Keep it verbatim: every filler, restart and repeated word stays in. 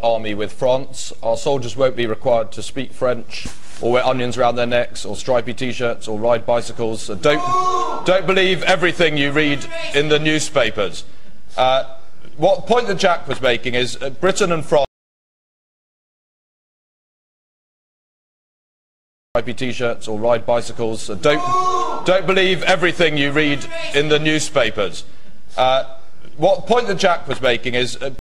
army with France. Our soldiers won't be required to speak French, or wear onions around their necks, or stripy t-shirts, or ride bicycles. So don't, don't believe everything you read in the newspapers. Uh, what point that Jack was making is uh, Britain and France stripy t-shirts or ride bicycles. So don't, don't believe everything you read in the newspapers. Uh, what point that Jack was making is uh,